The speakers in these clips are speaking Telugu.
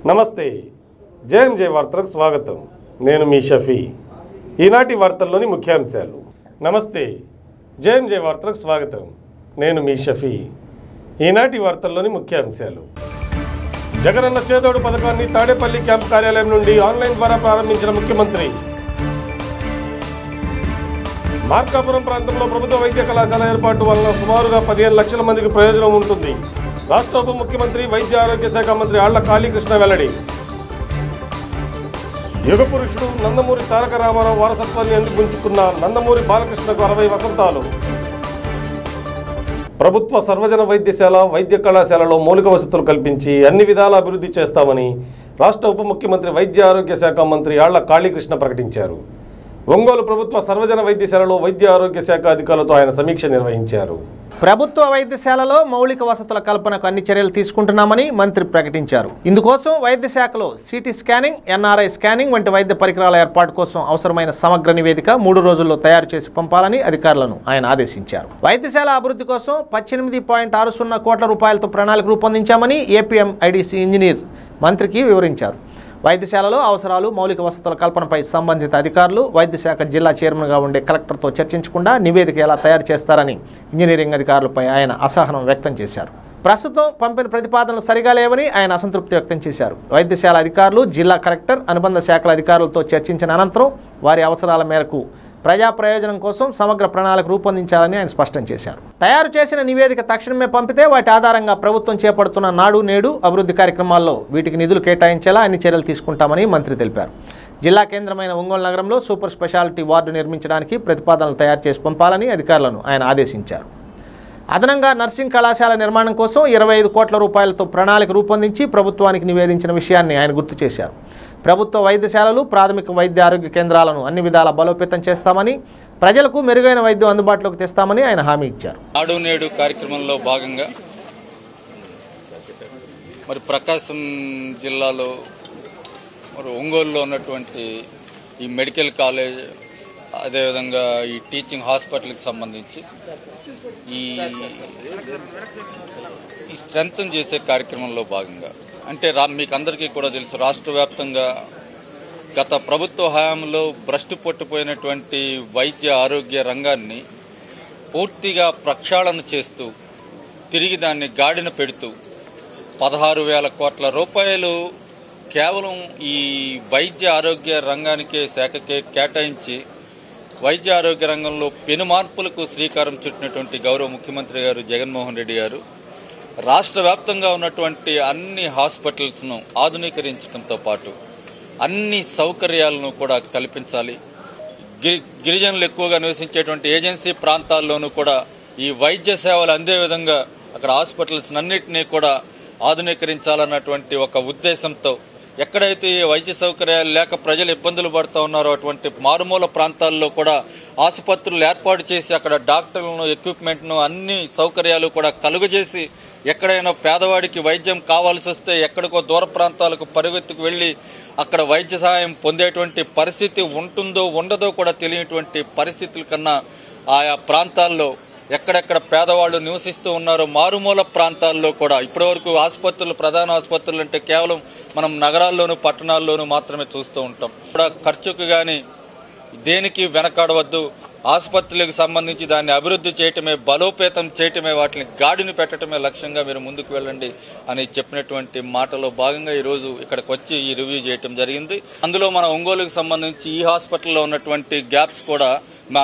నమస్తే జేఎంజే వార్తలకు స్వాగతం. నేను మీ షఫీ. ఈనాటి వార్తల్లోని ముఖ్యాంశాలు. నమస్తే జేఎంజే వార్తలకు స్వాగతం. నేను మీ షఫీ. ఈనాటి వార్తల్లోని ముఖ్యాంశాలు. జగనన్న చేదోడు పథకాన్ని తాడేపల్లి క్యాంప్ కార్యాలయం నుండి ఆన్లైన్ ద్వారా ప్రారంభించిన ముఖ్యమంత్రి. మార్కాపురం ప్రాంతంలో ప్రభుత్వ వైద్య కళాశాల ఏర్పాటు వలన సుమారుగా 15 లక్షల మందికి ప్రయోజనం ఉంటుంది. రాష్ట్ర ఉప ముఖ్యమంత్రి వైద్య ఆరోగ్య శాఖ మంత్రి ఆళ్ల కాళీకృష్ణ వెల్లడి. యుగ పురుషుడు నందమూరి తారక రామారావు వారసత్వాన్ని అందిపుంచుకున్న నందమూరి బాలకృష్ణకు 60 వసంతాలు. ప్రభుత్వ సర్వజన వైద్యశాల వైద్య కళాశాలలో మౌలిక వసతులు కల్పించి అన్ని విధాల అభివృద్ధి చేస్తామని రాష్ట్ర ఉప ముఖ్యమంత్రి వైద్య ఆరోగ్య శాఖ మంత్రి ఆళ్ల కాళీకృష్ణ ప్రకటించారు. ఒంగోలు ప్రభుత్వ సర్వజన వైద్యశాలలో వైద్య ఆరోగ్య శాఖ అధికారులతో ఆయన సమీక్ష నిర్వహించారు. ప్రభుత్వ వైద్యశాలలో మౌలిక వసతుల కల్పనకు అన్ని చర్యలు తీసుకుంటున్నామని మంత్రి ప్రకటించారు. ఇందుకోసం వైద్య శాఖలో సిటీ స్కానింగ్, ఎన్ఆర్ఐ స్కానింగ్ వంటి వైద్య పరికరాల ఏర్పాటు కోసం అవసరమైన సమగ్ర నివేదిక 3 రోజుల్లో తయారు చేసి పంపాలని అధికారులను ఆయన ఆదేశించారు. వైద్యశాల అభివృద్ధి కోసం 18.60 కోట్ల రూపాయలతో ప్రణాళిక రూపొందించామని ఏపీఎంఐడిసి ఇంజనీర్ మంత్రికి వివరించారు. వైద్యశాలలో అవసరాలు, మౌలిక వసతుల కల్పనపై సంబంధిత అధికారులు వైద్యశాఖ జిల్లా చైర్మన్గా ఉండే కలెక్టర్తో చర్చించకుండా నివేదిక ఎలా తయారు చేస్తారని ఇంజనీరింగ్ అధికారులపై ఆయన అసహనం వ్యక్తం చేశారు. ప్రస్తుతం పంపిన ప్రతిపాదనలు సరిగా లేవని ఆయన అసంతృప్తి వ్యక్తం చేశారు. వైద్యశాల అధికారులు, జిల్లా కలెక్టర్, అనుబంధ శాఖల అధికారులతో చర్చించిన అనంతరం వారి అవసరాల మేరకు ప్రజా ప్రయోజనం కోసం సమగ్ర ప్రణాళిక రూపొందించాలని ఆయన స్పష్టం చేశారు. తయారు చేసిన నివేదిక తక్షణమే పంపితే వాటి ఆధారంగా ప్రభుత్వం చేపడుతున్న నాడు నేడు అభివృద్ధి కార్యక్రమాల్లో వీటికి నిధులు కేటాయించేలా అన్ని చర్యలు తీసుకుంటామని మంత్రి తెలిపారు. జిల్లా కేంద్రమైన ఒంగోలు నగరంలో సూపర్ స్పెషాలిటీ వార్డు నిర్మించడానికి ప్రతిపాదనలు తయారు చేసి పంపాలని అధికారులను ఆయన ఆదేశించారు. అదనంగా నర్సింగ్ కళాశాల నిర్మాణం కోసం 25 కోట్ల రూపాయలతో ప్రణాళిక రూపొందించి ప్రభుత్వానికి నివేదించిన విషయాన్ని ఆయన గుర్తు చేశారు. ప్రభుత్వ వైద్యశాలలు, ప్రాథమిక వైద్య ఆరోగ్య కేంద్రాలను అన్ని విధాలా బలోపేతం చేస్తామని, ప్రజలకు మెరుగైన వైద్యం అందుబాటులోకి తెస్తామని ఆయన హామీ ఇచ్చారు. నాడు నేడు కార్యక్రమంలో భాగంగా మరి ప్రకాశం జిల్లాలో మరి ఒంగోలులో ఉన్నటువంటి ఈ మెడికల్ కాలేజ్, అదేవిధంగా ఈ టీచింగ్ హాస్పిటల్కి సంబంధించి ఈ స్ట్రెంగ్తన్ చేసే కార్యక్రమంలో భాగంగా అంటే మీకు అందరికీ కూడా తెలుసు, రాష్ట్ర వ్యాప్తంగా గత ప్రభుత్వ హయాంలో భ్రష్టు పట్టిపోయినటువంటి వైద్య ఆరోగ్య రంగాన్ని పూర్తిగా ప్రక్షాళన చేస్తూ తిరిగి దాన్ని గాడిన పెడుతూ 16,000 కోట్ల రూపాయలు కేవలం ఈ వైద్య ఆరోగ్య రంగానికే శాఖకే కేటాయించి వైద్య ఆరోగ్య రంగంలో పెను మార్పులకు శ్రీకారం చుట్టినటువంటి గౌరవ ముఖ్యమంత్రి గారు జగన్మోహన్ రెడ్డి గారు రాష్ట్ర వ్యాప్తంగా ఉన్నటువంటి అన్ని హాస్పిటల్స్ను ఆధునీకరించడంతో పాటు అన్ని సౌకర్యాలను కూడా కల్పించాలి. గిరిజనులు ఎక్కువగా నివసించేటువంటి ఏజెన్సీ ప్రాంతాల్లోనూ కూడా ఈ వైద్య సేవలు అందే విధంగా అక్కడ హాస్పిటల్స్ అన్నింటినీ కూడా ఆధునీకరించాలన్నటువంటి ఒక ఉద్దేశంతో ఎక్కడైతే వైద్య సౌకర్యాలు లేక ప్రజలు ఇబ్బందులు పడుతూ ఉన్నారో అటువంటి మారుమూల ప్రాంతాల్లో కూడా ఆసుపత్రులు ఏర్పాటు చేసి అక్కడ డాక్టర్లను, ఎక్విప్మెంట్ను, అన్ని సౌకర్యాలు కూడా కలుగజేసి ఎక్కడైనా పేదవాడికి వైద్యం కావాల్సి వస్తే ఎక్కడికో దూర ప్రాంతాలకు పరిగెత్తుకు వెళ్లి అక్కడ వైద్య సహాయం పొందేటువంటి పరిస్థితి ఉంటుందో ఉండదో కూడా తెలియనటువంటి పరిస్థితుల కన్నా ఆయా ప్రాంతాల్లో ఎక్కడెక్కడ పేదవాళ్ళు నివసిస్తూ ఉన్నారో మారుమూల ప్రాంతాల్లో కూడా ఇప్పటివరకు ఆసుపత్రులు, ప్రధాన ఆసుపత్రులు అంటే కేవలం మనం నగరాల్లోనూ పట్టణాల్లోనూ మాత్రమే చూస్తూ ఉంటాం. కూడా ఖర్చుకు కానీ దేనికి వెనకాడవద్దు. ఆసుపత్రులకు సంబంధించి దాన్ని అభివృద్ధి చేయటమే, బలోపేతం చేయటమే, వాటిని గాడిని పెట్టడమే లక్ష్యంగా మీరు ముందుకు వెళ్ళండి అని చెప్పినటువంటి మాటలో భాగంగా ఈరోజు ఇక్కడికి వచ్చి ఈ రివ్యూ చేయటం జరిగింది. అందులో మన ఒంగోలుకు సంబంధించి ఈ హాస్పిటల్లో ఉన్నటువంటి గ్యాప్స్ కూడా మా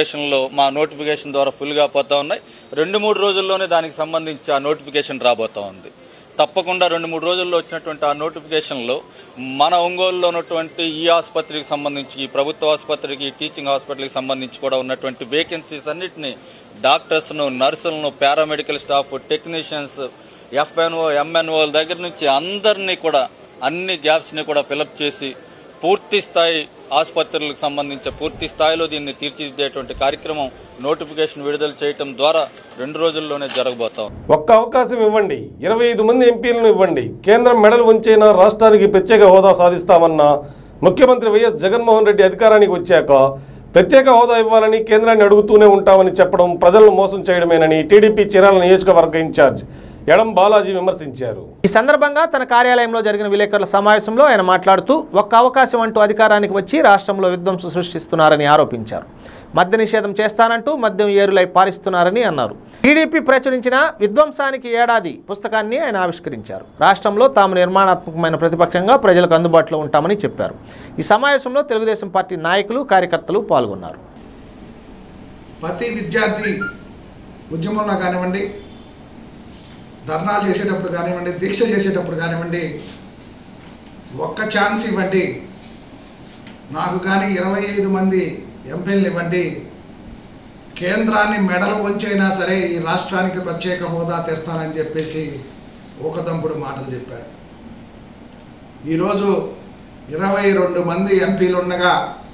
నోటిఫికేషన్ ద్వారా ఫుల్గా పోతా ఉన్నాయి. 2-3 రోజుల్లోనే దానికి సంబంధించి ఆ నోటిఫికేషన్ రాబోతా ఉంది. తప్పకుండా 2-3 రోజుల్లో వచ్చినటువంటి ఆ నోటిఫికేషన్లో మన ఒంగోలులో ఉన్నటువంటి ఈ ఆసుపత్రికి సంబంధించి, ఈ ప్రభుత్వ ఆసుపత్రికి, టీచింగ్ హాస్పిటల్కి సంబంధించి కూడా ఉన్నటువంటి వేకెన్సీస్ అన్నింటినీ డాక్టర్స్ను, నర్సులను, పారామెడికల్ స్టాఫ్, టెక్నీషియన్స్, ఎఫ్ఎన్ఓ, ఎంఎన్ఓల దగ్గర నుంచి అందరినీ కూడా అన్ని గ్యాప్స్ని కూడా ఫిలప్ చేసి పూర్తి స్థాయి ఆసుపత్రులకు సంబంధించి పూర్తి స్థాయిలో దీన్ని తీర్చిదిద్దేటువంటి కార్యక్రమం నోటిఫికేషన్ విడుదల చేయడం ద్వారా 2 రోజుల్లోనే జరగబోతాం. ఒక్క అవకాశం ఇవ్వండి, 25 మంది ఎంపీలను ఇవ్వండి, కేంద్రం మెడలు ఉంచైనా రాష్ట్రానికి ప్రత్యేక హోదా సాధిస్తామన్న ముఖ్యమంత్రి వైఎస్ జగన్మోహన్ రెడ్డి అధికారానికి వచ్చాక ప్రత్యేక హోదా ఇవ్వాలని కేంద్రాన్ని అడుగుతూనే ఉంటామని చెప్పడం ప్రజలను మోసం చేయడమేనని టీడీపీ చీరాల నియోజకవర్గ ఇన్ఛార్జ్ ఎడం బాలాజీ విమర్శించారు. ఈ సందర్భంగా తన కార్యాలయంలో జరిగిన విలేకరుల సమావేశంలో ఆయన మాట్లాడుతూ ఒక్క అవకాశం అంటూ అధికారానికి వచ్చి రాష్ట్రంలో విధ్వంసం సృష్టిస్తున్నారని ఆరోపించారు. మద్య నిషేధం చేస్తానంటూ మద్యం ఏరులై పారిస్తున్నారని అన్నారు. టీడీపీ ప్రచురించిన విధ్వంసానికి ఏడాది పుస్తకాన్ని ఆయన ఆవిష్కరించారు. రాష్ట్రంలో తాము నిర్మాణాత్మకమైన ప్రతిపక్షంగా ప్రజలకు అందుబాటులో ఉంటామని చెప్పారు. ఈ సమావేశంలో తెలుగుదేశం పార్టీ నాయకులు, కార్యకర్తలు పాల్గొన్నారు. ప్రతి విద్యార్థి ఉద్యమంలో కానివ్వండి, ధర్నాలు చేసేటప్పుడు కానివ్వండి, దీక్ష చేసేటప్పుడు కానివ్వండి, ఒక్క ఛాన్స్ ఇవ్వండి, నాకు కానీ 25 మంది ఎంపీలు ఇవ్వండి, కేంద్రాన్ని మెడలు వంచైనా సరే ఈ రాష్ట్రానికి ప్రత్యేక హోదా తెస్తానని చెప్పేసి ఊకదంపుడు మాటలు చెప్పారు. ఈరోజు 22 మంది ఎంపీలు ఉండగా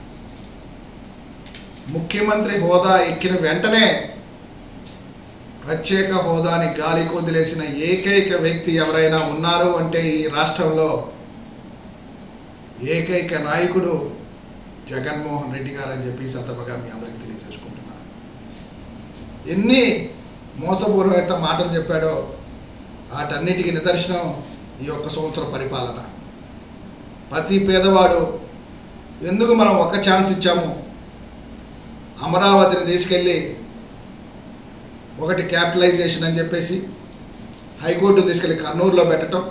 ముఖ్యమంత్రి హోదా ఎక్కిన వెంటనే ప్రత్యేక హోదాని గాలికి వదిలేసిన ఏకైక వ్యక్తి ఎవరైనా ఉన్నారు అంటే ఈ రాష్ట్రంలో ఏకైక నాయకుడు జగన్మోహన్ రెడ్డి గారు అని చెప్పి సందర్భంగా మీ అందరికీ తెలియజేసుకుంటున్నాను. ఎన్ని మోసపూర్వక మాటలు చెప్పాడో వాటన్నిటికీ నిదర్శనం ఈ 1 సంవత్సరం పరిపాలన. ప్రతి పేదవాడు ఎందుకు మనం ఒక్క ఛాన్స్ ఇచ్చాము, అమరావతిని తీసుకెళ్ళి ఒకటి క్యాపిటలైజేషన్ అని చెప్పేసి హైకోర్టును తీసుకెళ్ళి కర్నూలులో పెట్టడం,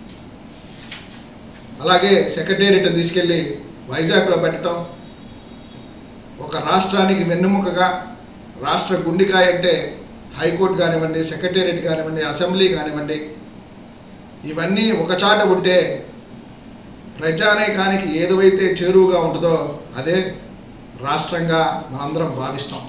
అలాగే సెక్రటేరియట్ని తీసుకెళ్ళి వైజాగ్లో పెట్టడం, ఒక రాష్ట్రానికి వెన్నెముకగా రాష్ట్ర గుండెకాయ అంటే హైకోర్టు కానివ్వండి, సెక్రటేరియట్ కానివ్వండి, అసెంబ్లీ కానివ్వండి, ఇవన్నీ ఒక చాట ఉంటే ప్రజానేకానికి ఏదైతే చేరువుగా ఉంటుందో అదే రాష్ట్రంగా మనందరం భావిస్తాం.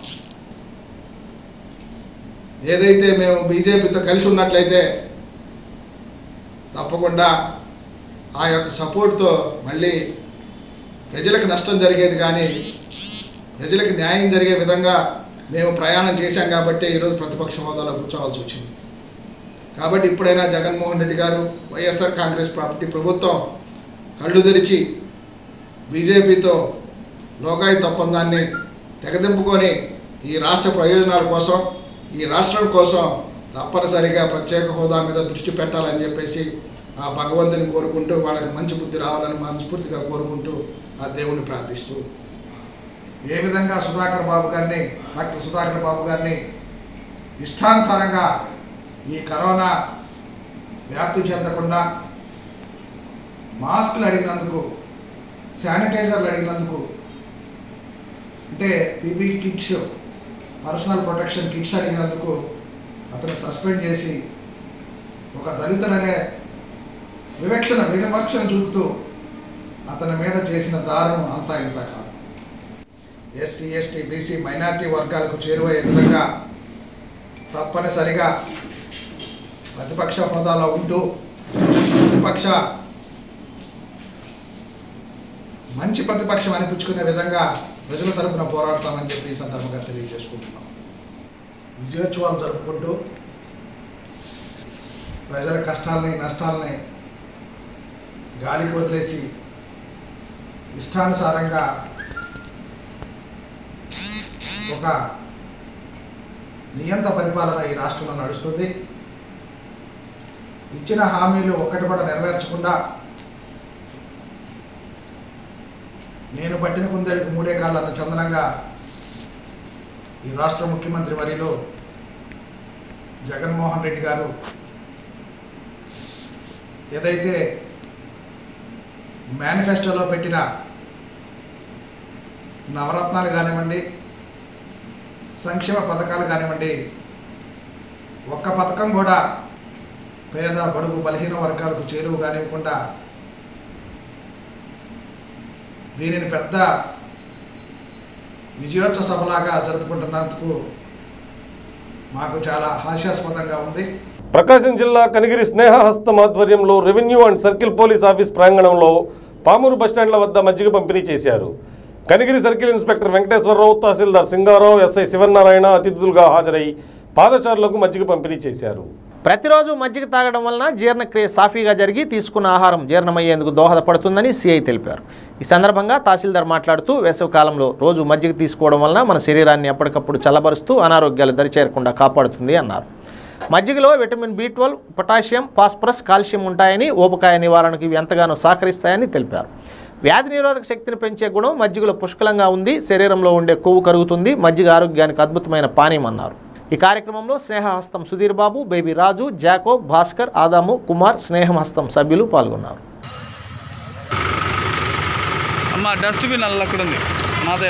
ఏదైతే మేము బీజేపీతో కలిసి ఉన్నట్లయితే తప్పకుండా ఆ యొక్క సపోర్ట్తో మళ్ళీ ప్రజలకు నష్టం జరిగేది కానీ ప్రజలకు న్యాయం జరిగే విధంగా మేము ప్రయాణం చేశాం కాబట్టి ఈరోజు ప్రతిపక్ష హోదాలో కూర్చోవాల్సి వచ్చింది. కాబట్టి ఇప్పుడైనా జగన్మోహన్ రెడ్డి గారు, వైఎస్ఆర్ కాంగ్రెస్ పార్టీ ప్రభుత్వం కళ్ళు తెరిచి బీజేపీతో లోకాయుత ఒప్పందాన్ని తెగదింపుకొని ఈ రాష్ట్ర ప్రయోజనాల కోసం, ఈ రాష్ట్రం కోసం తప్పనిసరిగా ప్రత్యేక హోదా మీద దృష్టి పెట్టాలని చెప్పేసి ఆ భగవంతుని కోరుకుంటూ, వాళ్ళకి మంచి బుద్ధి రావాలని మనస్ఫూర్తిగా కోరుకుంటూ ఆ దేవుణ్ణి ప్రార్థిస్తూ, ఏ విధంగా డాక్టర్ సుధాకర్ బాబు గారిని ఇష్టానుసారంగా ఈ కరోనా వ్యాప్తి చెందకుండా మాస్కులు అడిగినందుకు, శానిటైజర్లు అడిగినందుకు, అంటే PP kits, personal protection kits అడిగినందుకు అతను సస్పెండ్ చేసి ఒక దళితులనే వివక్షణ చూపుతూ అతని మీద చేసిన దారుణం అంతా ఇంత కాదు. ఎస్సీ, ఎస్టీ, బీసీ, మైనారిటీ వర్గాలకు చేరువయ్యే విధంగా తప్పనిసరిగా ప్రతిపక్ష హోదాలో ఉంటూ మంచి ప్రతిపక్షం అనిపించుకునే విధంగా ప్రజల తరపున పోరాడతామని చెప్పి ఈ సందర్భంగా తెలియజేసుకుంటున్నాం. విజయోత్సవాలు జరుపుకుంటూ ప్రజల కష్టాలని, నష్టాలని గాలికి వదిలేసి ఇష్టానుసారంగా ఒక నియంత పరిపాలన ఈ రాష్ట్రంలో నడుస్తుంది. ఇచ్చిన హామీలు ఒక్కటి కూడా నెరవేర్చకుండా నేను పట్టిన కుందేలకు 3 కాళ్ళన్న చందనంగా ఈ రాష్ట్ర ముఖ్యమంత్రి వర్యులు జగన్మోహన్ రెడ్డి గారు ఏదైతే మేనిఫెస్టోలో పెట్టిన నవరత్నాలు కానివ్వండి, సంక్షేమ పథకాలు కానివ్వండి, ఒక్క పథకం కూడా పేద, బడుగు, బలహీన వర్గాలకు చేరువు కానివ్వకుండా దీనిని పెద్ద విజయోత్సవ సభలాగా జరుపుకుంటున్నందుకు మాకు చాలా హాస్యాస్పదంగా ఉంది. ప్రకాశం జిల్లా కనిగిరి స్నేహహస్తం ఆధ్వర్యంలో revenue and circle police office ప్రాంగణంలో పామూరు బస్టాండ్ల వద్ద మజ్జిగ పంపిణీ చేశారు. కనిగిరి సర్కిల్ ఇన్స్పెక్టర్ వెంకటేశ్వరరావు, తహసీల్దార్ సింగారావు, ఎస్ఐ శివనారాయణ అతిథులుగా హాజరై పాదచారులకు మజ్జిగ పంపిణీ చేశారు. ప్రతిరోజు మజ్జిగ తాగడం వలన జీర్ణక్రియ సాఫీగా జరిగి తీసుకున్న ఆహారం జీర్ణమయ్యేందుకు దోహదపడుతుందని సిఐ తెలిపారు. ఈ సందర్భంగా తహసీల్దార్ మాట్లాడుతూ వేసవి కాలంలో రోజు మజ్జిగ తీసుకోవడం వలన మన శరీరాన్ని ఎప్పటికప్పుడు చల్లబరుస్తూ అనారోగ్యాలు దరిచేరకుండా కాపాడుతుంది అన్నారు. మజ్జిగలో vitamin B12, potassium, phosphorus, calcium ఉంటాయని, ఊబకాయ నివారణకు ఇవి ఎంతగానో సహకరిస్తాయని తెలిపారు. వ్యాధి నిరోధక శక్తిని పెంచే గుణం మజ్జిగలో పుష్కలంగా ఉంది. శరీరంలో ఉండే కొవ్వు కరుగుతుంది. మజ్జిగ ఆరోగ్యానికి అద్భుతమైన పానీయం అన్నారు. ఈ కార్యక్రమంలో స్నేహహస్తం సుధీర్ బాబు, బేబీ రాజు, జాకోబ్, భాస్కర్, ఆదాము, కుమార్, స్నేహహస్తం సభ్యులు పాల్గొన్నారు. అమ్మ డస్ట్బిన్ అల్ల అక్కడ ఉంది మాదే.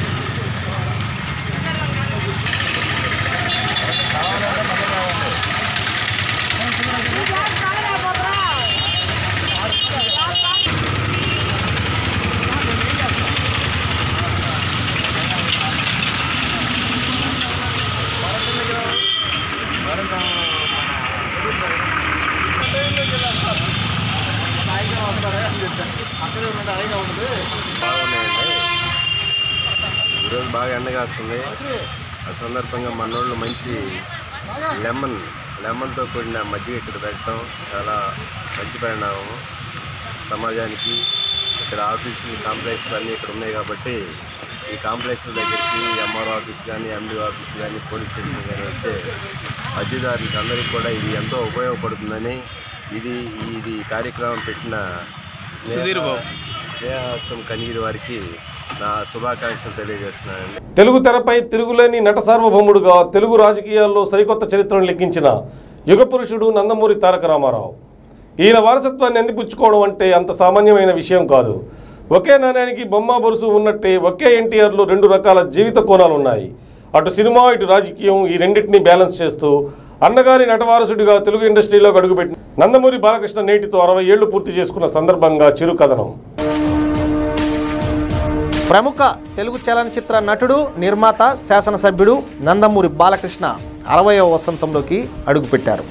ఈరోజు బాగా ఎండగా వస్తుంది. ఆ సందర్భంగా మనోళ్ళు మంచి లెమన్తో కూడిన మజ్జిగ ఇక్కడ పెట్టడం చాలా మంచి పరిణామం. సమాజానికి ఇక్కడ ఆఫీసులు, కాంప్లెక్స్లు అన్నీ ఇక్కడ ఉన్నాయి కాబట్టి ఈ కాంప్లెక్స్ దగ్గరికి ఎంఆర్ఓ ఆఫీస్ కానీ, ఎండిఓ ఆఫీస్ కానీ, పోలీస్ స్టేషన్ కానీ వచ్చే అర్జీదారులకు అందరికీ కూడా ఇది ఎంతో ఉపయోగపడుతుందని ఇది కార్యక్రమం పెట్టిన సుధీర్ బాబు, స్నేహహస్తం కనిగిరి వారికి నా శుభాకాంక్షలు తెలియజేస్తున్నానండి. తెలుగు తెరపై తిరుగులేని నట సార్వభౌముడుగా తెలుగు రాజకీయాల్లో సరికొత్త చరిత్రను లిఖించిన యుగ పురుషుడు నందమూరి తారక రామారావు. ఈయన వారసత్వాన్ని అందిపుచ్చుకోవడం అంటే అంత సామాన్యమైన విషయం కాదు. ఒకే నాణ్యానికి బొమ్మ బొరుసు ఉన్నట్టే ఒకే ఎన్టీఆర్లో 2 రకాల జీవిత కోణాలు ఉన్నాయి. అటు సినిమా, ఇటు రాజకీయం, ఈ రెండింటినీ బ్యాలెన్స్ చేస్తూ అన్నగారి నటవారసుడిగా తెలుగు ఇండస్ట్రీలోకి అడుగుపెట్టిన నందమూరి బాలకృష్ణ నేటితో 60 ఏళ్లు పూర్తి చేసుకున్న సందర్భంగా చిరుకథనం. ప్రముఖ తెలుగు చలనచిత్ర నటుడు, నిర్మాత, శాసనసభ్యుడు నందమూరి బాలకృష్ణ 60వ వసంతంలోకి అడుగుపెట్టారు.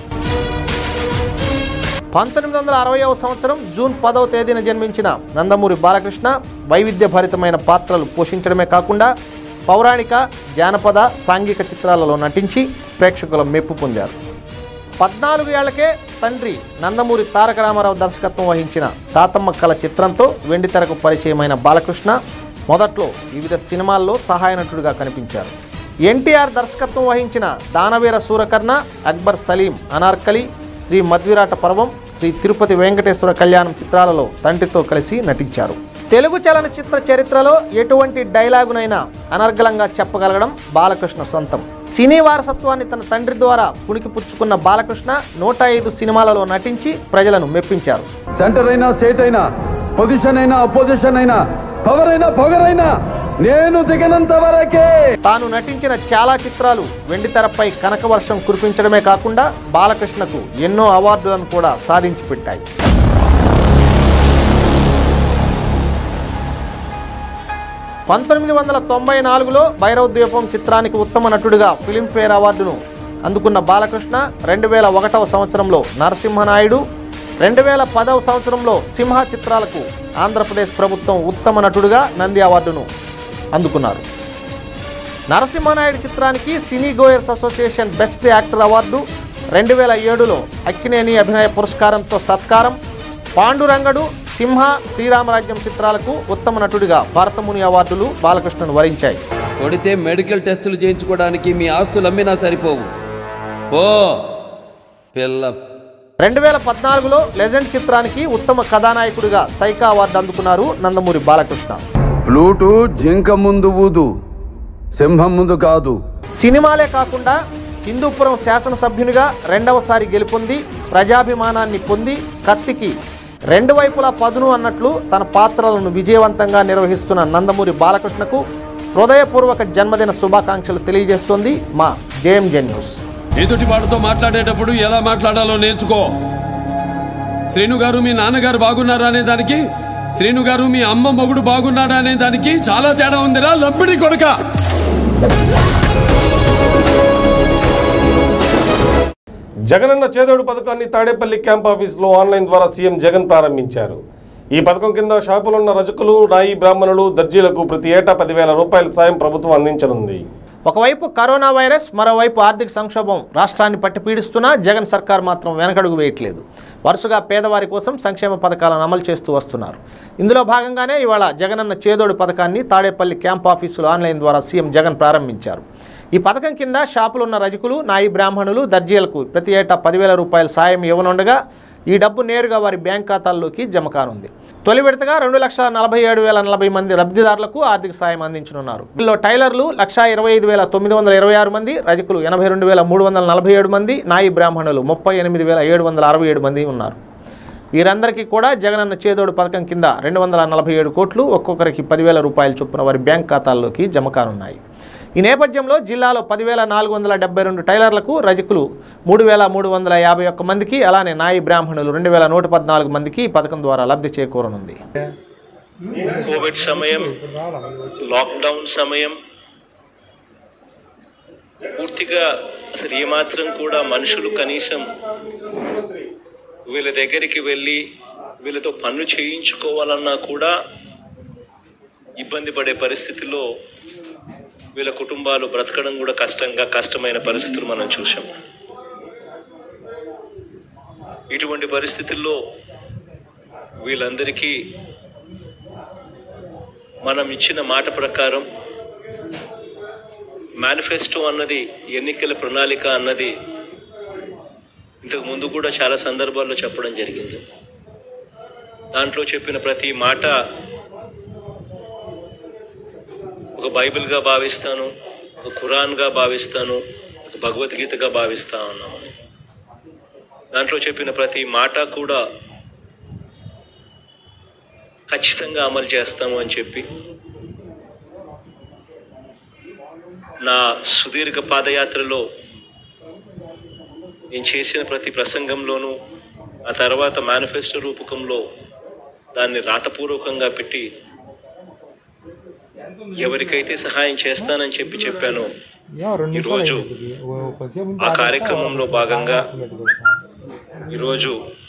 1960వ సంవత్సరం జూన్ 10వ తేదీన జన్మించిన నందమూరి బాలకృష్ణ వైవిధ్యభరితమైన పాత్రలు పోషించడమే కాకుండా పౌరాణిక, జానపద, సాంఘిక చిత్రాలలో నటించి ప్రేక్షకుల మెప్పు పొందారు. 14 ఏళ్లకే తండ్రి నందమూరి తారక రామారావు దర్శకత్వం వహించిన తాతమ్మ కళ చిత్రంతో వెండితెరకు పరిచయమైన బాలకృష్ణ మొదట్లో వివిధ సినిమాల్లో సహాయ నటుడిగా కనిపించారు. ఎన్టీఆర్ దర్శకత్వం వహించిన దానవీర సూరకర్ణ, అక్బర్ సలీం, అనార్కలి, శ్రీ మధ్విరాట పర్వం, శ్రీ తిరుపతి వెంకటేశ్వర కళ్యాణం చిత్రాలలో తండ్రితో కలిసి నటించారు. తెలుగు చలనచిత్ర చరిత్రలో ఎటువంటి డైలాగునైనా అనర్గళంగా చెప్పగలగడం బాలకృష్ణ సొంతం. సినీ వారసత్వాన్ని తన తండ్రి ద్వారా పుణికిపుచ్చుకున్న బాలకృష్ణ 105 సినిమాలలో నటించి ప్రజలను మెప్పించారు. సెంటర్ అయినా, స్టేట్ అయినా, పొజిషన్ అయినా, అపోజిషన్ అయినా, పవర్ అయినా, పొగరైనా నేను దిగనంత వరకే. తాను నటించిన చాలా చిత్రాలు వెండితెరపై కనకవర్షం కురిపించడమే కాకుండా బాలకృష్ణకు ఎన్నో అవార్డులను కూడా సాధించి పెట్టాయి. 1994లో భైరవ ద్వీపం చిత్రానికి ఉత్తమ నటుడిగా ఫిలింఫేర్ అవార్డును అందుకున్న బాలకృష్ణ 2001వ సంవత్సరంలో నరసింహనాయుడు, 2010వ సంవత్సరంలో సింహ చిత్రాలకు ఆంధ్రప్రదేశ్ ప్రభుత్వం ఉత్తమ నటుడిగా నంది అవార్డును అందుకున్నారు. నరసింహనాయుడు చిత్రానికి cine goers association best actor award, 2007లో అక్కినేని అభినయ పురస్కారంతో సత్కారం, పాండురంగడు, సింహ, శ్రీరామరాజ్యం చిత్రాలకు ఉత్తమ నటుడిగా భారతముని అవార్డులు బాలకృష్ణను వరించాయి. కొడితే మెడికల్ టెస్టులు చేయించుకోవడానికి మీ ఆస్తులు అమ్మినా సరిపోవు. ఓ పిల్ల. 2014లో లెజెండ్ చిత్రానికి ఉత్తమ కథానాయకుడిగా సైకా అవార్డు అందుకున్నారు నందమూరి బాలకృష్ణ. ఫ్లూటు జింక ముందు ఊదు, సింహం ముందు కాదు. సినిమాలే కాకుండా హిందూపురం శాసనసభ్యునిగా 2వసారి గెలుపొంది ప్రజాభిమానాన్ని పొంది కత్తికి 2 వైపులా పదును అన్నట్లు తన పాత్రలను విజయవంతంగా నిర్వహిస్తున్న నందమూరి బాలకృష్ణకు హృదయపూర్వక జన్మదిన శుభాకాంక్షలు తెలియజేస్తోంది మా జేఎంజే న్యూస్. ఎదుటి వాడితో మాట్లాడేటప్పుడు ఎలా మాట్లాడాలో నేర్చుకో. శ్రీను గారు మీ నాన్నగారు బాగున్నారా అనే దానికి, శ్రీను గారు మీ అమ్మ మొగుడు బాగున్నాడా అనే దానికి చాలా తేడా ఉందిరా లంపిడి కొడుక. జగనన్న చేదోడు పథకాన్ని తాడేపల్లి క్యాంప్ ఆఫీసులో ఆన్లైన్ ద్వారా సీఎం జగన్ ప్రారంభించారు. ఈ పథకం కింద షాపులున్న రజకులు, నాయి బ్రాహ్మణులు, దర్జీలకు ప్రతి ఏటా 10,000 రూపాయల సాయం ప్రభుత్వం అందించనుంది. ఒకవైపు కరోనా వైరస్, మరోవైపు ఆర్థిక సంక్షోభం రాష్ట్రాన్ని పట్టిపీడిస్తున్నా జగన్ సర్కార్ మాత్రం వెనకడుగు వేయట్లేదు. వరుసగా పేదవారి కోసం సంక్షేమ పథకాలను అమలు చేస్తూ వస్తున్నారు. ఇందులో భాగంగానే ఇవాళ జగనన్న చేదోడు పథకాన్ని తాడేపల్లి క్యాంప్ ఆఫీసులో ఆన్లైన్ ద్వారా సీఎం జగన్ ప్రారంభించారు. ఈ పథకం కింద షాపులున్న రజకులు, నాయి బ్రాహ్మణులు, దర్జీలకు ప్రతి ఏటా 10,000 రూపాయల సాయం ఇవ్వనుండగా ఈ డబ్బు నేరుగా వారి బ్యాంక్ ఖాతాల్లోకి జమ కానుంది. తొలి విడతగా 2,47,040 మంది లబ్ధిదారులకు ఆర్థిక సాయం అందించనున్నారు. వీళ్ళలో టైలర్లు 1,25,926 మంది, రజకులు 82,347 మంది, నాయి బ్రాహ్మణులు 38,767 మంది ఉన్నారు. వీరందరికీ కూడా జగనన్న చేదోడు పథకం కింద 247 కోట్లు, ఒక్కొక్కరికి 10,000 రూపాయల చొప్పున వారి బ్యాంక్ ఖాతాల్లోకి జమ కానున్నాయి. ఈ నేపథ్యంలో జిల్లాలో 10,472 టైలర్లకు, రజకులు 3,351 మందికి, అలానే నాయి బ్రాహ్మణులు 2,114 మందికి ఈ పథకం ద్వారా లబ్ధి చేకూరనుంది. కోవిడ్ సమయం, లాక్డౌన్ సమయం, పూర్తిగా అసలు ఏమాత్రం కూడా మనుషులు కనీసం వీళ్ళ దగ్గరికి వెళ్ళి వీళ్ళతో పనులు చేయించుకోవాలన్నా కూడా ఇబ్బంది పడే పరిస్థితిలో వీళ్ళ కుటుంబాలు బ్రతకడం కూడా కష్టమైన పరిస్థితులు మనం చూసాం. ఇటువంటి పరిస్థితుల్లో వీళ్ళందరికీ మనం ఇచ్చిన మాట ప్రకారం మేనిఫెస్టో అన్నది, ఎన్నికల ప్రణాళిక అన్నది ఇంతకు ముందు కూడా చాలా సందర్భాల్లో చెప్పడం జరిగింది. దాంట్లో చెప్పిన ప్రతి మాట ఒక బైబిల్గా భావిస్తాను, ఒక ఖురాన్గా భావిస్తాను, ఒక భగవద్గీతగా భావిస్తా ఉన్నాము. దాంట్లో చెప్పిన ప్రతి మాట కూడా ఖచ్చితంగా అమలు చేస్తాము అని చెప్పి నా సుదీర్ఘ పాదయాత్రలో నేను చేసిన ప్రతి ప్రసంగంలోనూ, ఆ తర్వాత మేనిఫెస్టో రూపకంలో దాన్ని రాతపూర్వకంగా పెట్టి ఎవరికైతే సహాయం చేస్తానని చెప్పానో, ఈరోజు ఆ కార్యక్రమంలో భాగంగా ఈరోజు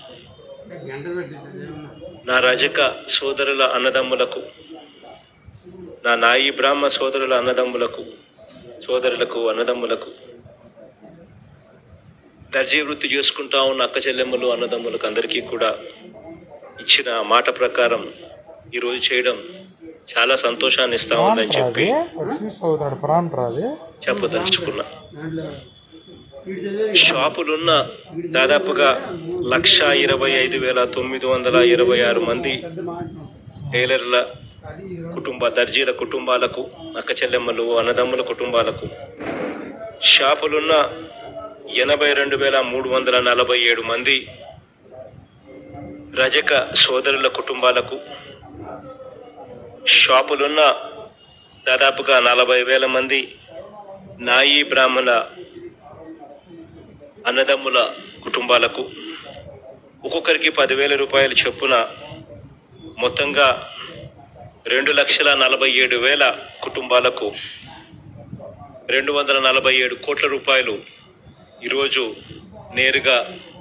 నా రజక సోదరుల అన్నదమ్ములకు, నా నాయి బ్రాహ్మ సోదరుల అన్నదమ్ములకు, దర్జీ వృత్తి చేసుకుంటా ఉన్న అక్క చెల్లెమ్మలు, అన్నదమ్ములకు అందరికీ కూడా ఇచ్చిన మాట ప్రకారం ఈరోజు చేయడం చాలా సంతోషాన్ని ఇస్తా ఉందని చెప్పి చెప్పదలుచుకున్నా. షాపులున్న దాదాపుగా 1,25,926 మంది టైలర్ల దర్జీల కుటుంబాలకు, అక్క చెల్లెమ్మలు, అన్నదమ్ముల కుటుంబాలకు, షాపులున్న 82,347 మంది రజక సోదరుల కుటుంబాలకు, షాపులున్న దాదాపుగా 40,000 మంది నాయి బ్రాహ్మణ అన్నదమ్ముల కుటుంబాలకు ఒక్కొక్కరికి 10,000 రూపాయల చొప్పున మొత్తంగా 2,47,000 కుటుంబాలకు 247 కోట్ల రూపాయలు ఈరోజు నేరుగా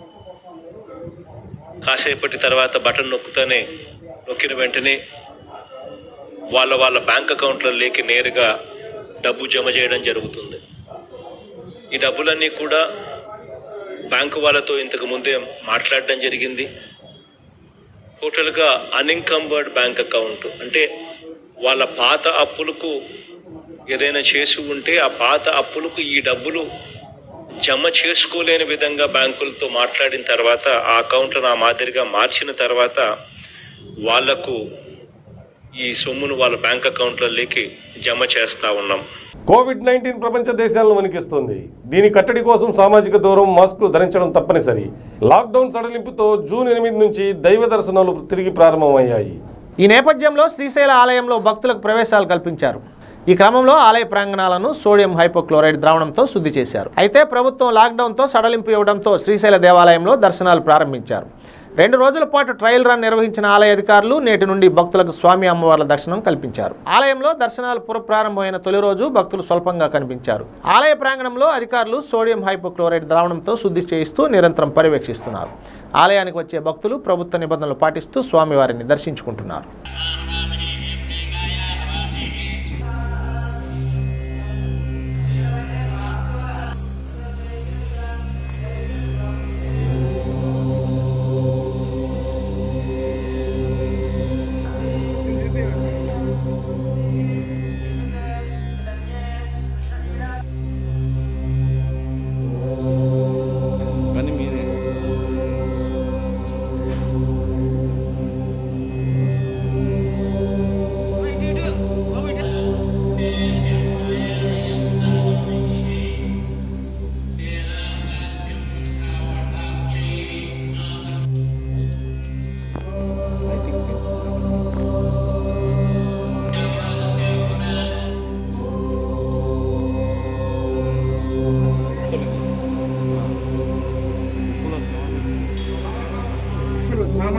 కాసేపటి తర్వాత బటన్ నొక్కిన వెంటనే వాళ్ళ బ్యాంక్ అకౌంట్లలోకి నేరుగా డబ్బు జమ చేయడం జరుగుతుంది. ఈ డబ్బులన్నీ కూడా బ్యాంకు వాళ్ళతో ఇంతకు ముందే మాట్లాడడం జరిగింది. టోటల్గా అన్ఇన్కంబర్డ్ బ్యాంక్ అకౌంట్ అంటే వాళ్ళ పాత అప్పులకు ఏదైనా చేసి ఉంటే ఆ పాత అప్పులకు ఈ డబ్బులు జమ చేసుకోలేని విధంగా బ్యాంకులతో మాట్లాడిన తర్వాత ఆ అకౌంట్లను ఆ మాదిరిగా మార్చిన తర్వాత వాళ్లకు ఈ సొమ్మును వాళ్ళ బ్యాంక్ అకౌంట్లలోకి జమ చేస్తా ఉన్నాం. కోవిడ్-19 ప్రపంచ దేశాలను వణికిస్తుంది. దీని కట్టడి కోసం సామాజిక దూరం, మాస్కులు ధరించడం తప్పనిసరి. లాక్డౌన్ సడలింపుతో జూన్ 8 నుంచి దైవ దర్శనాలు తిరిగి ప్రారంభమయ్యాయి. ఈ నేపథ్యంలో శ్రీశైల ఆలయంలో భక్తులకు ప్రవేశాలు కల్పించారు. ఈ క్రమంలో ఆలయ ప్రాంగణాలను సోడియం హైపోక్లోరైడ్ ద్రావణంతో శుద్ధి చేశారు. అయితే ప్రభుత్వం లాక్డౌన్తో సడలింపు ఇవ్వడంతో శ్రీశైల దేవాలయంలో దర్శనాలు ప్రారంభించారు. 2 రోజుల పాటు ట్రయల్ రన్ నిర్వహించిన ఆలయ అధికారులు నేటి నుండి భక్తులకు స్వామి అమ్మవార్ల దర్శనం కల్పించారు. ఆలయంలో దర్శనాలు పునఃప్రారంభమైన తొలి రోజు భక్తులు స్వల్పంగా కనిపించారు. ఆలయ ప్రాంగణంలో అధికారులు సోడియం హైపోక్లోరైడ్ ద్రావణంతో శుద్ధి చేయిస్తూ నిరంతరం పర్యవేక్షిస్తున్నారు. ఆలయానికి వచ్చే భక్తులు ప్రభుత్వ నిబంధనలు పాటిస్తూ స్వామివారిని దర్శించుకుంటున్నారు.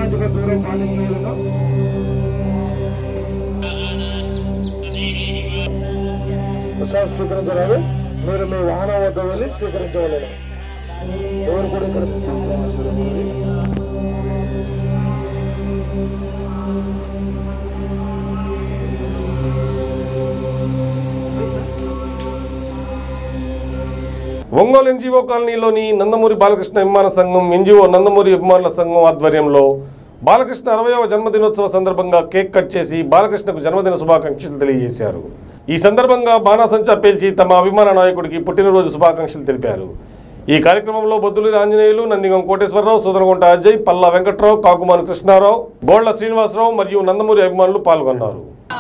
సామాజిక దూరం పాటించవలను. ప్రసాద్ స్వీకరించరాదు. మీరు మీ వాహనం వద్ద వెళ్ళి స్వీకరించవలను. ఎవరు కూడా ఇక్కడ ఒంగోలు ఎన్జిఓ కాలనీలోని నందమూరి బాలకృష్ణ అభిమాన సంఘం ఎన్జిఓ నందమూరి అభిమానుల సంఘం ఆధ్వర్యంలో బాలకృష్ణ 60వ జన్మదినోత్సవ సందర్భంగా కేక్ కట్ చేసి బాలకృష్ణకు జన్మదిన శుభాకాంక్షలు తెలియజేశారు. ఈ సందర్భంగా బాణాసంచా పేల్చి తమ అభిమాన నాయకుడికి పుట్టినరోజు శుభాకాంక్షలు తెలిపారు. ఈ కార్యక్రమంలో బొద్దులూరి ఆంజనేయులు, నందిగం కోటేశ్వరరావు, సుదరగుంట అజయ్, పల్లా వెంకట్రావు, కాకుమాను కృష్ణారావు, గోళ్ల శ్రీనివాసరావు మరియు నందమూరి అభిమానులు పాల్గొన్నారు.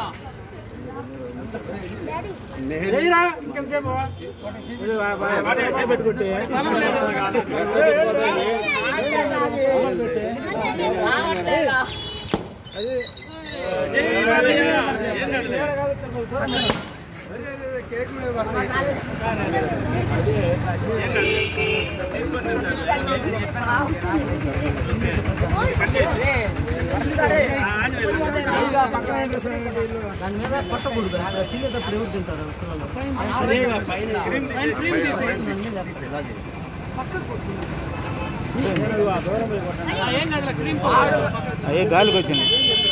గాలికి వచ్చింది.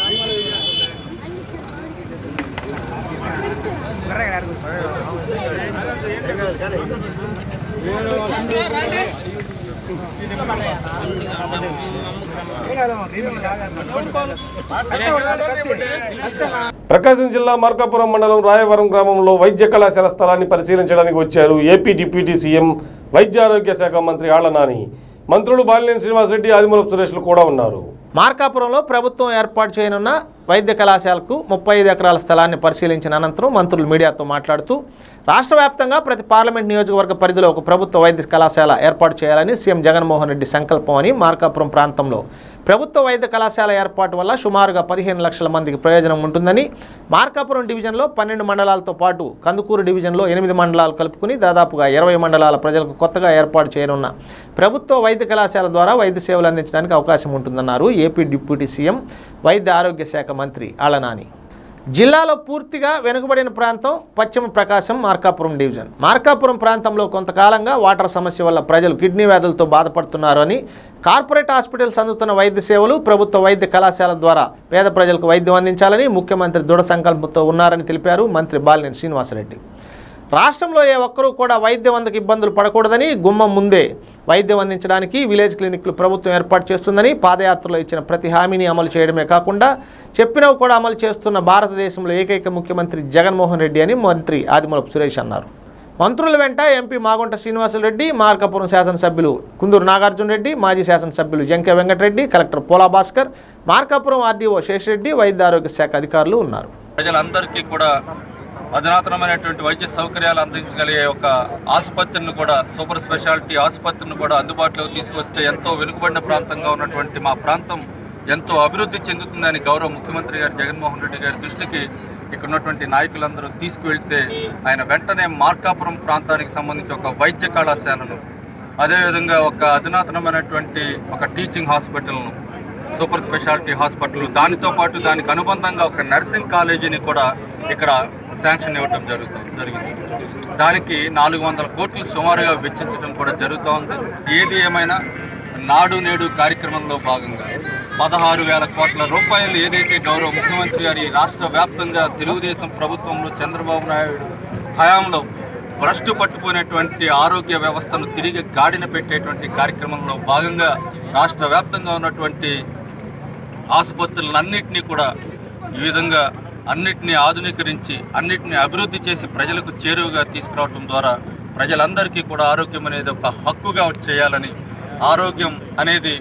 ప్రకాశం జిల్లా మార్కాపురం మండలం రాయవరం గ్రామంలో వైద్య కళాశాల స్థలాన్ని పరిశీలించడానికి వచ్చారు ఏపీ డిప్యూటీ సీఎం వైద్య ఆరోగ్య శాఖ మంత్రి ఆళ్ల నాని. మంత్రులు బాలినేని శ్రీనివాసరెడ్డి, ఆదిమూలపు సురేష్లు కూడా ఉన్నారు. మార్కాపురంలో ప్రభుత్వం ఏర్పాటు చేయనున్న వైద్య కళాశాలకు 35 ఎకరాల స్థలాన్ని పరిశీలించిన అనంతరం మంత్రులు మీడియాతో మాట్లాడుతూ రాష్ట్ర వ్యాప్తంగా ప్రతి పార్లమెంట్ నియోజకవర్గ పరిధిలో ఒక ప్రభుత్వ వైద్య కళాశాల ఏర్పాటు చేయాలని సీఎం జగన్మోహన్ రెడ్డి సంకల్పం అని, మార్కాపురం ప్రాంతంలో ప్రభుత్వ వైద్య కళాశాల ఏర్పాటు వల్ల సుమారుగా 15 లక్షల మందికి ప్రయోజనం ఉంటుందని, మార్కాపురం డివిజన్లో 12 మండలాలతో పాటు కందుకూరు డివిజన్లో 8 మండలాలు కలుపుకుని దాదాపుగా 20 మండలాల ప్రజలకు కొత్తగా ఏర్పాటు చేయనున్న ప్రభుత్వ వైద్య కళాశాల ద్వారా వైద్య సేవలు అందించడానికి అవకాశం ఉంటుందన్నారు ఏపీ డిప్యూటీ సీఎం వైద్య ఆరోగ్య శాఖ మంత్రి ఆళ్ల నాని. జిల్లాలో పూర్తిగా వెనుకబడిన ప్రాంతం పశ్చిమ ప్రకాశం మార్కాపురం డివిజన్. మార్కాపురం ప్రాంతంలో కొంతకాలంగా వాటర్ సమస్య వల్ల ప్రజలు కిడ్నీ వ్యాధులతో బాధపడుతున్నారు అని, కార్పొరేట్ హాస్పిటల్స్ అందుతున్న వైద్య సేవలు ప్రభుత్వ వైద్య కళాశాల ద్వారా పేద ప్రజలకు వైద్యం అందించాలని ముఖ్యమంత్రి దృఢ సంకల్పంతో ఉన్నారని తెలిపారు మంత్రి బాలినేని శ్రీనివాసరెడ్డి. రాష్ట్రంలో ఏ ఒక్కరూ కూడా వైద్యం అందుకు ఇబ్బందులు పడకూడదని, గుమ్మం ముందే వైద్యం అందించడానికి విలేజ్ క్లినిక్లు ప్రభుత్వం ఏర్పాటు చేస్తుందని, పాదయాత్రలో ఇచ్చిన ప్రతి హామీని అమలు చేయడమే కాకుండా చెప్పినవి కూడా అమలు చేస్తున్న భారతదేశంలో ఏకైక ముఖ్యమంత్రి జగన్మోహన్ రెడ్డి అని మంత్రి ఆదిమూలపు సురేష్ అన్నారు. మంత్రుల వెంట ఎంపీ మాగుంట శ్రీనివాసరెడ్డి, మార్కాపురం శాసనసభ్యులు కుందూరు నాగార్జున రెడ్డి, మాజీ శాసనసభ్యులు జంకే వెంకటరెడ్డి, కలెక్టర్ పోలా భాస్కర్, మార్కాపురం ఆర్డీఓ శేషరెడ్డి, వైద్య ఆరోగ్య శాఖ అధికారులు ఉన్నారు. ప్రజలందరికీ కూడా అధునాతనమైనటువంటి వైద్య సౌకర్యాలు అందించగలిగే ఒక ఆసుపత్రిని కూడా, సూపర్ స్పెషాలిటీ ఆసుపత్రిని కూడా అందుబాటులోకి తీసుకొస్తే ఎంతో వెనుకబడిన ప్రాంతంగా ఉన్నటువంటి మా ప్రాంతం ఎంతో అభివృద్ధి చెందుతుందని గౌరవ ముఖ్యమంత్రి గారు జగన్మోహన్ రెడ్డి గారి దృష్టికి ఇక్కడ ఉన్నటువంటి నాయకులందరూ తీసుకువెళ్తే ఆయన వెంటనే మార్కాపురం ప్రాంతానికి సంబంధించి ఒక వైద్య కళాశాలను, అదేవిధంగా ఒక అధునాతనమైనటువంటి ఒక టీచింగ్ హాస్పిటల్ను, సూపర్ స్పెషాలిటీ హాస్పిటల్, దానితో పాటు దానికి అనుబంధంగా ఒక నర్సింగ్ కాలేజీని కూడా ఇక్కడ శాంక్షన్ ఇవ్వటం జరిగింది. దానికి 400 కోట్లు సుమారుగా వెచ్చించడం కూడా జరుగుతూ ఉంది. ఏది ఏమైనా నాడు నేడు కార్యక్రమంలో భాగంగా 16,000 కోట్ల రూపాయలు ఏదైతే గౌరవ ముఖ్యమంత్రి గారి రాష్ట్ర వ్యాప్తంగా తెలుగుదేశం ప్రభుత్వంలో చంద్రబాబు నాయుడు హయాంలో భ్రష్టు పట్టుకునేటువంటి ఆరోగ్య వ్యవస్థను తిరిగి గాడిన పెట్టేటువంటి కార్యక్రమంలో భాగంగా రాష్ట్ర వ్యాప్తంగా ఉన్నటువంటి ఆసుపత్రులన్నింటినీ కూడా ఈ విధంగా అన్నిటినీ ఆధునీకరించి అన్నిటినీ అభివృద్ధి చేసి ప్రజలకు చేరువగా తీసుకురావడం ద్వారా ప్రజలందరికీ కూడా ఆరోగ్యం అనేది ఒక హక్కుగా చేయాలని, ఆరోగ్యం అనేది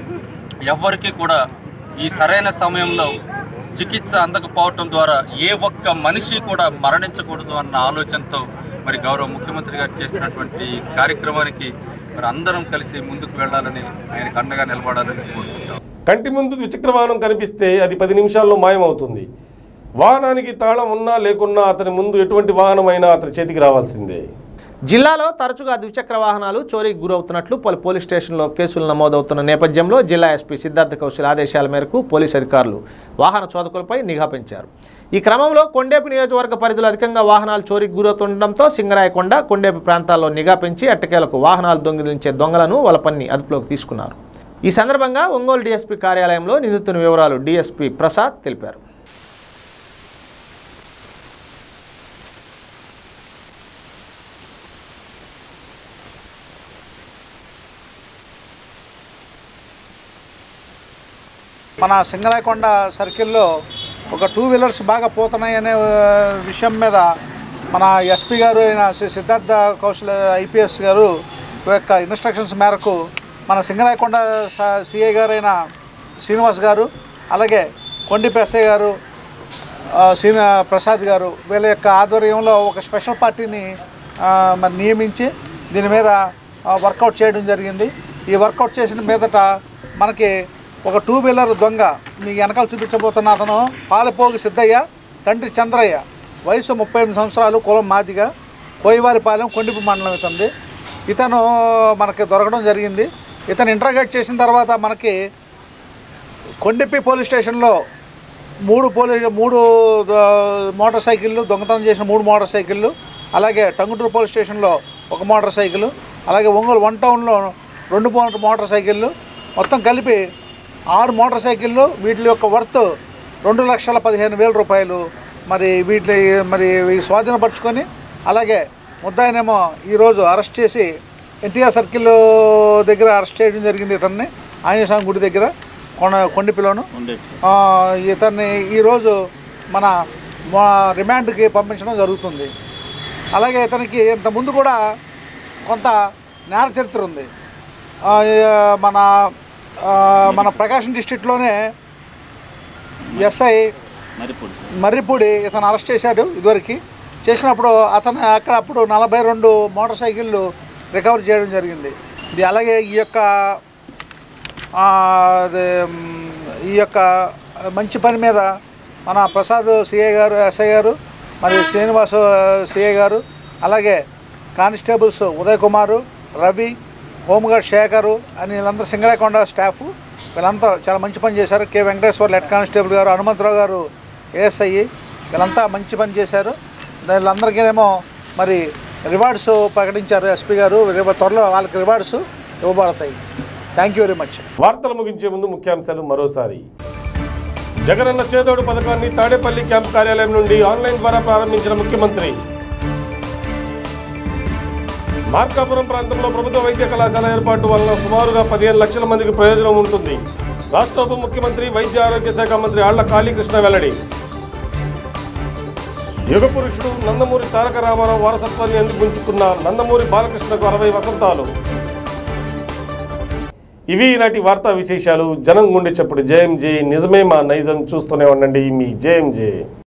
ఎవరికి కూడా ఈ సరైన సమయంలో చికిత్స అందకపోవటం ద్వారా ఏ ఒక్క మనిషి కూడా మరణించకూడదు అన్న ఆలోచనతో మరి గౌరవ ముఖ్యమంత్రి గారు చేస్తున్నటువంటి కార్యక్రమానికి మరి అందరం కలిసి ముందుకు వెళ్ళాలని, ఆయనకు అండగా నిలబడాలని కోరుకుంటాం. కంటి ముందు ద్విచక్ర వాహనం కనిపిస్తే అది 10 నిమిషాల్లో మాయమవుతుంది. వాహనానికి తాళం ఉన్నా లేకున్నా అతని ముందు ఎటువంటి వాహనం అయినా అతని చేతికి రావాల్సిందే. జిల్లాలో తరచుగా ద్విచక్ర వాహనాలు చోరీకి గురవుతున్నట్లు పలు పోలీస్ స్టేషన్లో కేసులు నమోదవుతున్న నేపథ్యంలో జిల్లా ఎస్పీ సిద్ధార్థ కౌశల్ ఆదేశాల మేరకు పోలీసు అధికారులు వాహన చోదకులపై నిఘా పెంచారు. ఈ క్రమంలో కొండేపి నియోజకవర్గ పరిధిలో అధికంగా వాహనాలు చోరీకి గురవుతుండటంతో సింగరాయకొండ, కొండేపి ప్రాంతాల్లో నిఘా పెంచి ఎట్టకేలకు వాహనాలు దొంగిలించే దొంగలను వలపన్ని అదుపులోకి తీసుకున్నారు. ఈ సందర్భంగా ఒంగోలు డీఎస్పీ కార్యాలయంలో నిందితుని వివరాలు డీఎస్పీ ప్రసాద్ తెలిపారు. మన సింగరాయకొండ సర్కిల్లో ఒక 2 వీలర్స్ బాగా పోతున్నాయి అనే విషయం మీద మన ఎస్పీ గారు అయిన శ్రీ సిద్ధార్థ కౌశల్ ఐపీఎస్ గారు యొక్క ఇన్స్ట్రక్షన్స్ మేరకు మన సింగరాయకొండ సిఐ గారు అయిన శ్రీనివాస్ గారు, అలాగే కొండేపి ఎస్ఐ గారు ప్రసాద్ గారు వీళ్ళ యొక్క ఆధ్వర్యంలో ఒక స్పెషల్ పార్టీని మరి నియమించి దీని మీద వర్కౌట్ చేయడం జరిగింది. ఈ వర్కౌట్ చేసిన మీదట మనకి ఒక 2 వీలర్ దొంగ మీకు వెనకాల చూపించబోతున్న అతను పాలపోగి సిద్ధయ్య, తండ్రి చంద్రయ్య, వయసు 38 సంవత్సరాలు, కులం మాదిగ, కోయివారిపాలెం, కొండేపి మండలం ఇతను మనకి దొరకడం జరిగింది. ఇతను ఇంటర్గేట్ చేసిన తర్వాత మనకి కొండేపి పోలీస్ స్టేషన్లో 3 మోటార్ సైకిళ్ళు దొంగతనం చేసిన 3 మోటార్ సైకిళ్ళు, అలాగే టంగుటూరు పోలీస్ స్టేషన్లో 1 మోటార్ సైకిల్, అలాగే ఒంగోలు 1 టౌన్లో 2 మోటార్ సైకిళ్ళు, మొత్తం కలిపి 6 మోటార్ సైకిళ్ళు. వీటి యొక్క వర్త్ 2,15,000 రూపాయలు. మరి వీటి స్వాధీనపరుచుకొని అలాగే ముద్దాయినేమో ఈరోజు అరెస్ట్ చేసి ఎన్టీఆర్ సర్కిల్ దగ్గర అరెస్ట్ చేయడం జరిగింది. ఇతన్ని ఆంజనేయ స్వామి గుడి దగ్గర కొండపిలోను. ఇతన్ని ఈరోజు మన రిమాండ్కి పంపించడం జరుగుతుంది. అలాగే ఇతనికి ఇంతకుముందు కూడా కొంత నేర చరిత్ర ఉంది. మన ప్రకాశం డిస్ట్రిక్ట్లోనే ఎస్ఐ మర్రిపూడి ఇతను అరెస్ట్ చేశాడు. ఇదివరకు చేసినప్పుడు అతను అప్పుడు 42 మోటార్ సైకిళ్ళు రికవర్ చేయడం జరిగింది. ఇది అలాగే ఈ యొక్క మంచి పని మీద మన ప్రసాద్ సిఐ గారు, ఎస్ఐ గారు, మరి శ్రీనివాస్ సిఐ గారు, అలాగే కానిస్టేబుల్స్ ఉదయ్ కుమారు, రవి, హోంగార్డ్ శేఖరు అని వీళ్ళందరూ సింగరాయకొండ స్టాఫ్ వీళ్ళంతా చాలా మంచి పని చేశారు. కె వెంకటేశ్వర్లు హెడ్ కానిస్టేబుల్ గారు, హనుమంతరావు గారు ఏఎస్ఐ వీళ్ళంతా మంచి పని చేశారు. వీళ్ళందరికీనేమో మరి రివార్డ్స్ ప్రకటించారు ఎస్పీ గారు. త్వరలో వాళ్ళకి రివార్డ్స్ ఇవ్వబడతాయి. Thank you very much. వార్తలు ముగించే ముందు ముఖ్యాంశాలు మరోసారి. జగనన్న చేదోడు పథకాన్ని తాడేపల్లి క్యాంప్ కార్యాలయం నుండి ఆన్లైన్ ద్వారా ప్రారంభించిన ముఖ్యమంత్రి. మార్కాపురం ప్రాంతంలో ప్రభుత్వ వైద్య కళాశాల ఏర్పాటు వలన సుమారుగా 15 లక్షల మందికి ప్రయోజనం ఉంటుంది. రాష్ట్ర ఉప ముఖ్యమంత్రి వైద్య ఆరోగ్య శాఖ మంత్రి ఆళ్ల కాళీకృష్ణ వెల్లడి. యుగ పురుషుడు నందమూరి తారక రామారావు వారసత్వాన్ని అందిపుంచుకున్న నందమూరి బాలకృష్ణకు 60 వసంతాలు. ఇవి ఈనాటి వార్తా విశేషాలు. జనం గుండె చప్పుడు. జేఎంజే, నిజమే మా నైజం. చూస్తూనే ఉండండి మీ జేఎంజే.